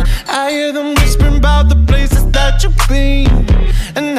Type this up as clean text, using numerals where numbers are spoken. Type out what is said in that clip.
I hear them whispering about the places that you've been, and